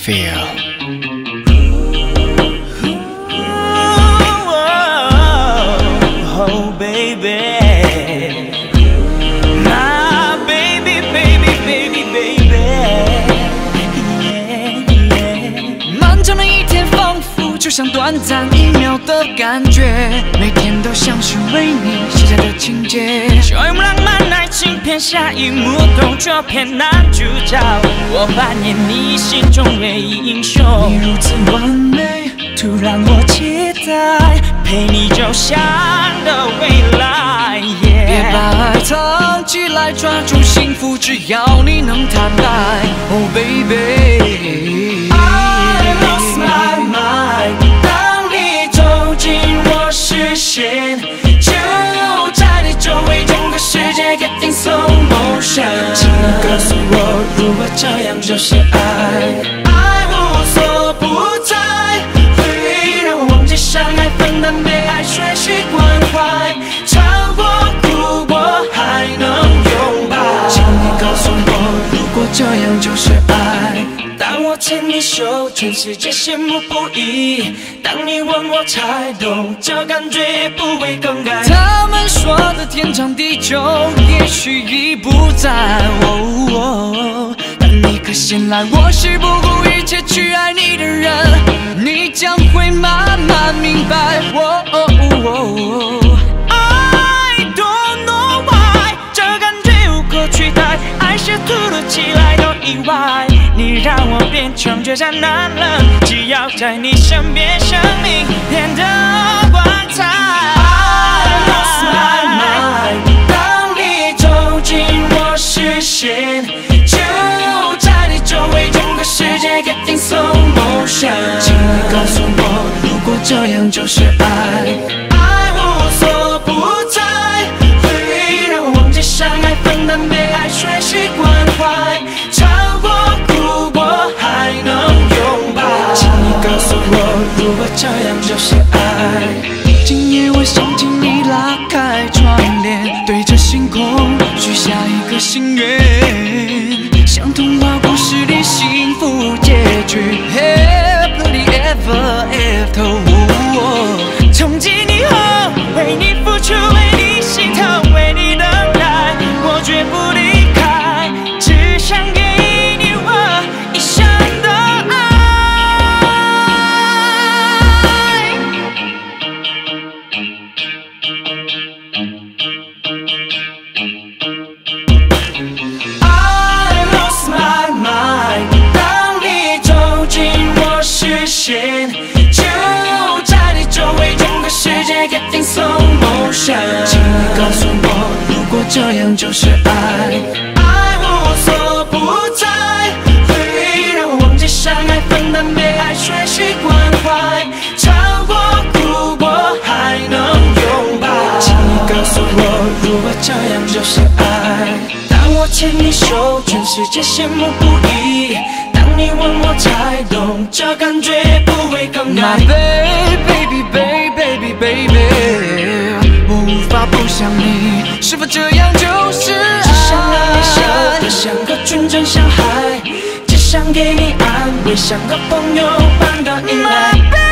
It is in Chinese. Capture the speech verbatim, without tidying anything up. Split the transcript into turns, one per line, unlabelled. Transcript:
feel.
Oh baby, my baby, baby, baby, baby, yeah, yeah. 漫长的一天仿佛就像短暂一秒的感觉，每天都像是为你写下的情节。就用浪漫爱情片下一幕动作片男主角，我扮演你心中唯一英雄。你如此完美，突然我期待陪你走向的未来。Yeah. 别把爱藏起来，抓住幸福，只要你能坦白。Oh baby, I lost my mind. 当你走进我视线，就在你周围，整个世界 getting slow motion。请你告诉我，如果这样就是爱，爱无所不在，会让我忘记相爱，分担被爱，学习关怀，超过哭过还能拥抱。请你告诉我，如果这样就是爱。当我牵你手，全世界羡慕不已。当你问我才懂，这感觉不会更改。他们说的天长地久，也许已不在。哦哦，当你可醒来，我是不顾一切去爱你的人，你将会慢慢明白。哦哦哦 I don't know why， 这感觉无可取代，爱是突如其来的意外。你让我变成倔强男人，只要在你身边，生命变得光彩。I lost my mind， 当你走进我视线，就在你周围，整个世界 getting slow motion。请你告诉我，如果这样就是爱，爱无所不在，会让我忘记相爱，分担被爱，学习关怀，超过哭过还能拥抱。请你告诉我，如果这样就是爱。今夜我想请你拉开窗帘，对着星空许下一个心愿，像童话故事里幸福结局 ，Happily ever after。从今以后，为你付出，为你心疼，为你等待，我绝不离开，只想给你我一生的爱。I lost my mind， 当你走进我视线，就在你周围，整个世界 getting slow motion。请你告诉我，如果这样就是爱，爱无所不在，会让我忘记相爱，分担被爱，学习关怀，超过哭过还能拥抱。请你告诉我，如果这样就是爱。当我牵你手，全世界羡慕不已。当你问我才懂，这感觉不会更改。My baby, baby, baby, baby， 我无法不想你，是否这样就是爱？只想让你笑得像个纯真小孩，只想给你安慰，像个朋友般的依赖。